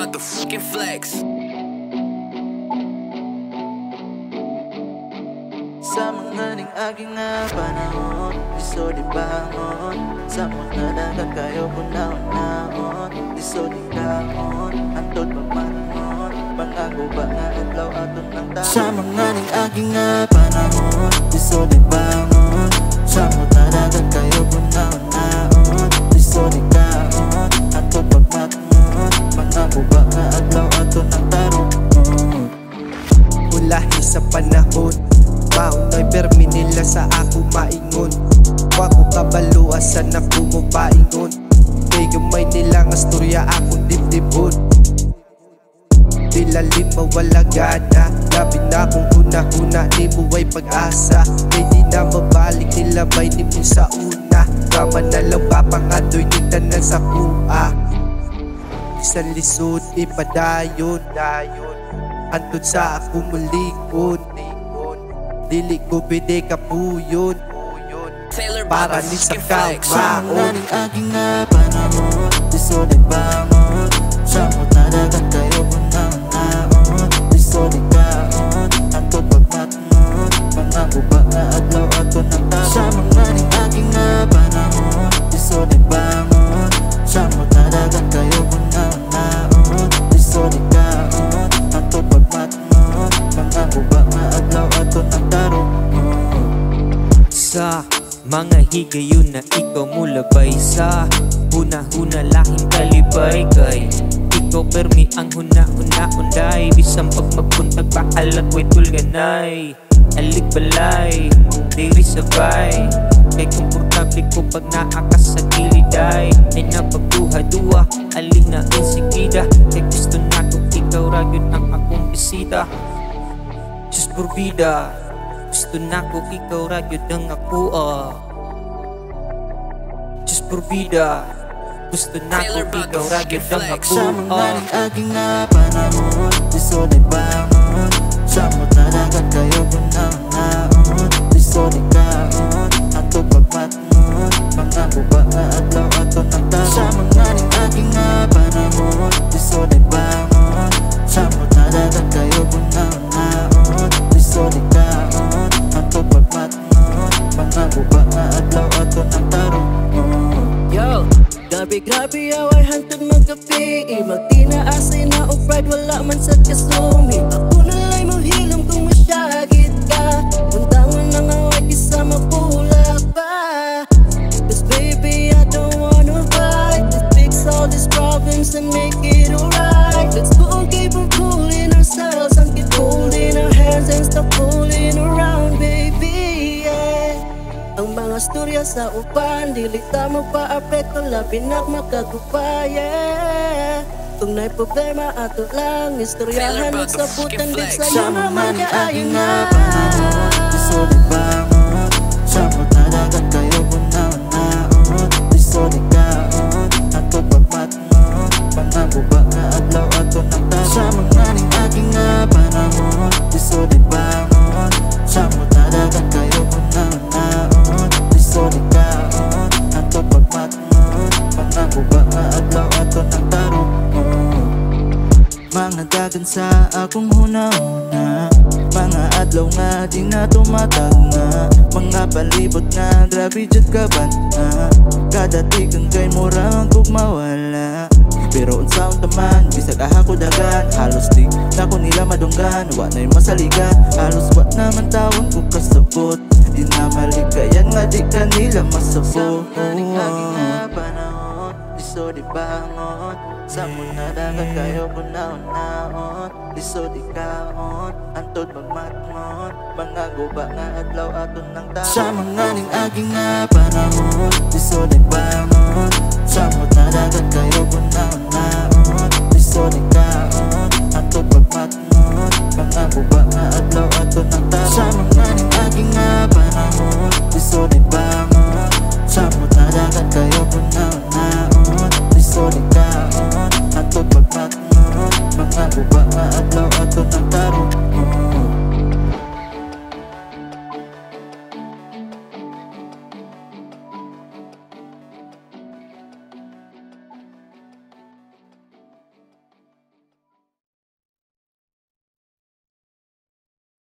about the fucking flex. Sa mga ning aking panahon, iso di bangon. Sa mga dagat kayo punaon-naon, iso di kaon. Antod magmanon, pangako ba nga adlaw aton ng taon. Sa mga ning aking panahon, iso di bangon. Sa mga dagat kayo punaon-naon, iso di kaon. Antod magmanon, pangako ba nga adlaw aton ng taon. Mulahi sa panahon, maunay permi nila sa ako maingon. Wako kabaluasan ako mo paingon. Kay gamay nila nga storya akong dibdibon. Dilalim mawala gana, labi na kung huna-huna di mo ay pag-asa. Kay di na mabalik nila may nimin sa una. Kama na lang papangadoy ni tanan sa kuha. Isang lisod ipadayon, antod sa ako mulikod. Dili ko bide kapuyon para ni sa kaon. Sa mga ning aking panahon, iso di bangon. Sa mga dagat kayo punaon-naon, iso di kaon. Antod pagmatnon, pangako ba nga adlaw aton ng taon. Sa mga ning aking panahon, iso di bangon. Sa mga dagat kayo punaon-naon, iso di kaon. Antod pagmatnon, pangako ba nga adlaw aton ng taon. Sa mga higayon na ikaw mulabay sa huna-huna lahing kalibay. Kay ikaw permi ang huna-huna unday. Bisang pag magpuntag paalat way tulganay. Alig balay, diri sabay. Kay komportable ko pag naakas sa giliday. Ay napagduha-duha, aling na insigida. Kay gusto na kung ikaw ragyod ang akong bisita. Diyos por vida, gusto na ko ikaw ragyod ang ako Diyos por vida, gusto na ko ikaw ragyod ang ako. Sa mga ning aking panahon, iso di bangon. Sa mga dagat kayo punaon-naon, iso di kaon. Antod pagmatnon, pangako ba nga adlaw aton ng taon. Sa mga ning aking panahon, iso di bangon. Sa mga dagat kayo punaon-naon, iso di kaon. Antod pagmatnon, pangako ba nga adlaw aton ng taon. Yo, grabe away hantod magabi. Magtinaasay na o pride wala man sa kasumi. Ako nalay mo hilom kung masyagit ka. Buntangan ng away kisama pula pa. Cause baby I don't wanna fight. Let's fix all these problems and make it alright. Let's go and keep on fooling ourselves and keep holding our hands and stop fooling around, baby, yeah. Ang mga storya sa upan, dili ta magpa-apekto, labi na makagupaya. Kung na'y problema, ato lang istoryahan, magsabutan din sa'yo naman kaayon na. Iso di bangon, sa mga dagat kayo punaon-naon, iso di kaon. Antod pagmatnon, pangako ba nga adlaw aton ng taon. Sa mga ning aking panahon, iso di bangon. Sa mga dagat kayo punaon-naon, iso di kaon. Antod pagmatnon, pangako ba nga adlaw aton ng taon. Mga dagan sa akong huna-huna, mga adlaw nga di na tumatag na. Mga palibot nga grabe jud kaban na. Kada tigang kay murang kog mawala. Pero unsaon taman, bisag ako dagan. Halos di na ko nila madunggan, wa na'y masaligan. Halos wa naman tawon ko kasabot. Di na malikayan nga di ka nila masabot. Sa mga ning aking panahon, iso di bangon. Sa mga dagat kayo punaon-naon, iso di kaon. Antod magmatnon, pangako ba nga adlaw aton ng taon. Sa mga ning aking panahon, iso di